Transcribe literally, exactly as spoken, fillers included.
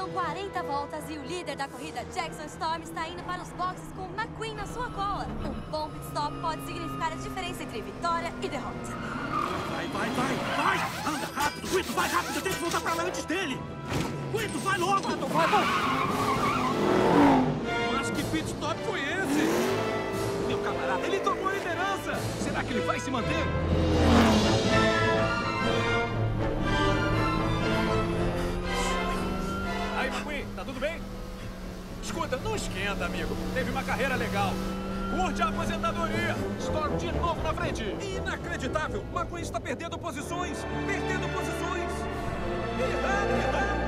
Faltam quarenta voltas e o líder da corrida, Jackson Storm, está indo para os boxes com McQueen na sua cola. Um bom pit stop pode significar a diferença entre vitória e derrota. Vai, vai, vai, vai! Anda rápido! Quinto, vai rápido! Eu tenho que voltar pra lá antes dele! Quinto, vai logo! Quinto, vai, vai! Mas que pit stop foi esse? Meu camarada, ele tomou a liderança! Será que ele vai se manter? Aí, McQueen, tá tudo bem? Escuta, não esquenta, amigo. Teve uma carreira legal. Curte a aposentadoria! Storm de novo na frente! Inacreditável! McQueen está perdendo posições! Perdendo posições! Errando, errando!